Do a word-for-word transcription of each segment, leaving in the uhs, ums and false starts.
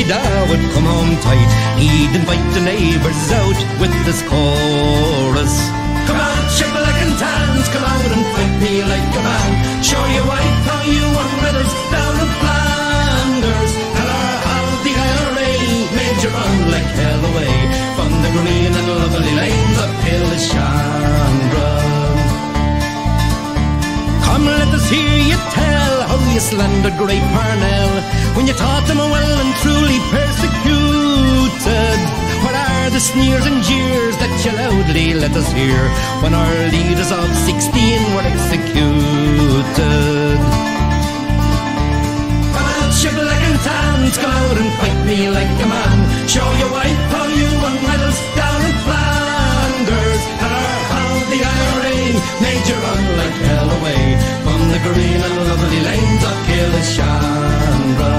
me dad would come home tight. He'd invite the neighbours out with this chorus. Come out, you black and tans, come out and fight me like a man. Show your wife how you won medals down in Flanders. Tell her how the I R A made you run like hell away from the green and lovely lanes of Killishandra. Come, let us hear you tell how you slandered great Parnell when you taught them well and truly persecuted. What are the sneers and jeers that you loudly let us hear when our leaders of sixteen were executed? Come out, you black and tans, come out and fight me like a man. Show your wife how you won medals down in Flanders. Tell her how the I R A made you run like hell away from the green and lovely lanes of Killishandra.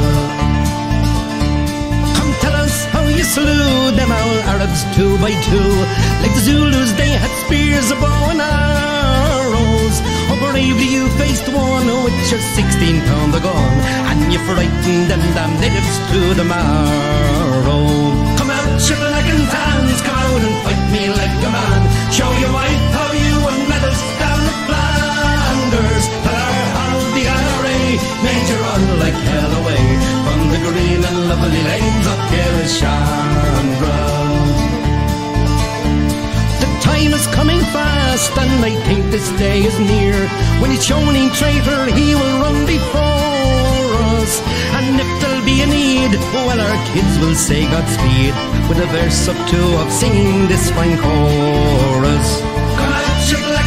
Come tell us how you slew them all Arabs two by two. Like the Zulus they had spears, a bow and arrows. Oh, bravely you faced one with your sixteen pounder gun, and you frightened them damn natives to the marrow. Come out, you black and tans, come out and fight me like a man. Show your wife how you won medals down in Flanders. Tell her how the I R A made you run like hell away from the green and lovely lanes of Killishandra. The time is coming fast, and I think this day is near, when each Shoney traitor he will run before us. And if there'll be a need, well, our kids will say Godspeed with a verse or two of singing this fine chorus. Come out, you black